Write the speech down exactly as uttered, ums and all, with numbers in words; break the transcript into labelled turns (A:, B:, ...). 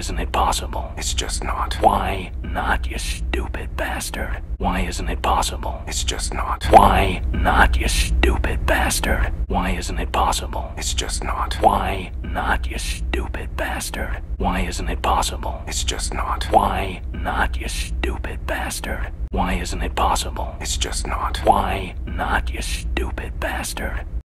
A: isn't it possible?
B: It's just not.
A: Why not, you stupid bastard? Why isn't it possible?
B: It's just not.
A: Why not, you stupid bastard? Why isn't it possible?
B: It's just not.
A: Why not, you stupid bastard? Why isn't it possible?
B: It's just not.
A: Why not, you stupid bastard? Why isn't it possible?
B: It's just not.
A: Why not, you stupid bastard?